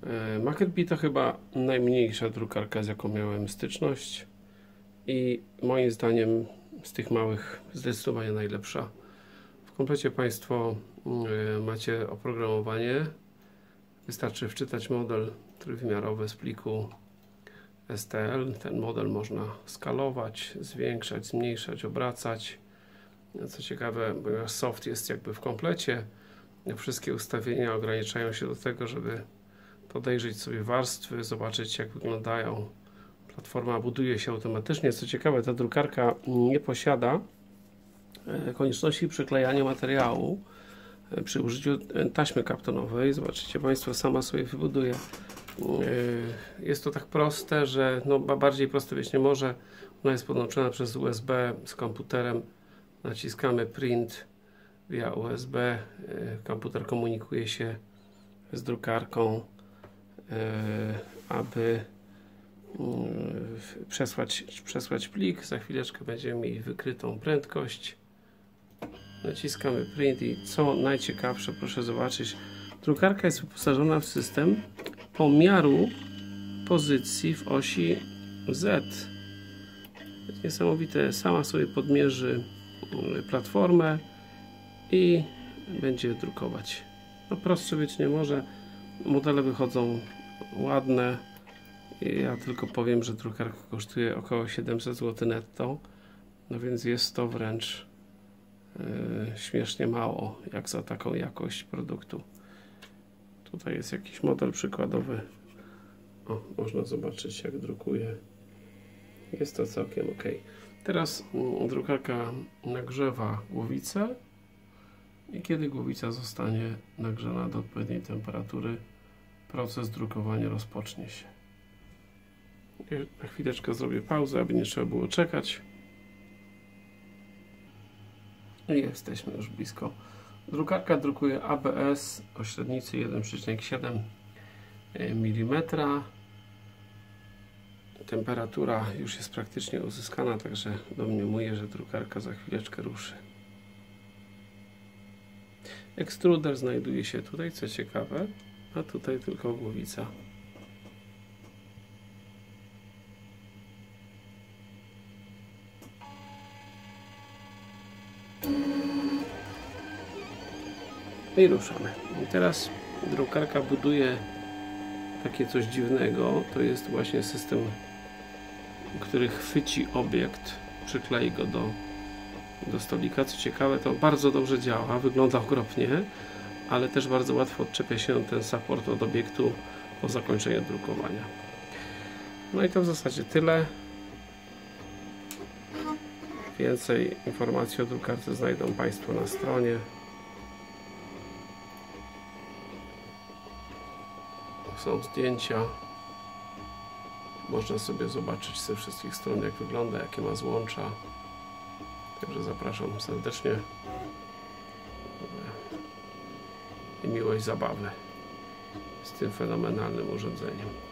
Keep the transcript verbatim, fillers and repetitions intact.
MakerBee to chyba najmniejsza drukarka, z jaką miałem styczność i moim zdaniem z tych małych zdecydowanie najlepsza. W komplecie Państwo macie oprogramowanie. Wystarczy wczytać model trójwymiarowy z pliku S T L. Ten model można skalować, zwiększać, zmniejszać, obracać. Co ciekawe, ponieważ soft jest jakby w komplecie, wszystkie ustawienia ograniczają się do tego, żeby podejrzeć sobie warstwy, zobaczyć, jak wyglądają. Platforma buduje się automatycznie. Co ciekawe, ta drukarka nie posiada konieczności przyklejania materiału przy użyciu taśmy kartonowej. Zobaczycie Państwo, sama sobie wybuduje. Jest to tak proste, że no bardziej proste być nie może. Ona jest podłączona przez U S B z komputerem. Naciskamy print via U S B. Komputer komunikuje się z drukarką, aby przesłać, przesłać plik. Za chwileczkę będziemy mieli wykrytą prędkość. Naciskamy print i co najciekawsze, proszę zobaczyć, drukarka jest wyposażona w system pomiaru pozycji w osi Z. To jest niesamowite. Sama sobie podmierzy platformę i będzie drukować. No prostsze być nie może. Modele wychodzą ładne. Ja tylko powiem, że drukarka kosztuje około siedemset złotych netto. No więc jest to wręcz yy, śmiesznie mało, jak za taką jakość produktu. Tutaj jest jakiś model przykładowy. O, można zobaczyć, jak drukuje. Jest to całkiem ok. Teraz yy, drukarka nagrzewa głowicę i kiedy głowica zostanie nagrzana do odpowiedniej temperatury, proces drukowania rozpocznie się. Na chwileczkę zrobię pauzę, aby nie trzeba było czekać. I jesteśmy już blisko. Drukarka drukuje A B S o średnicy jeden przecinek siedem milimetra. Temperatura już jest praktycznie uzyskana, także domniemuje, że drukarka za chwileczkę ruszy. Ekstruder znajduje się tutaj, co ciekawe, a tutaj tylko głowica. I ruszamy. I teraz drukarka buduje takie coś dziwnego. To jest właśnie system, który chwyci obiekt, przyklei go do, do stolika. Co ciekawe, to bardzo dobrze działa, wygląda okropnie, ale też bardzo łatwo odczepia się ten support od obiektu po zakończeniu drukowania. No i to w zasadzie tyle. Więcej informacji o drukarce znajdą Państwo na stronie. Są zdjęcia. Można sobie zobaczyć ze wszystkich stron, jak wygląda, jakie ma złącza. Także zapraszam serdecznie i miłość zabawy z tym fenomenalnym urządzeniem.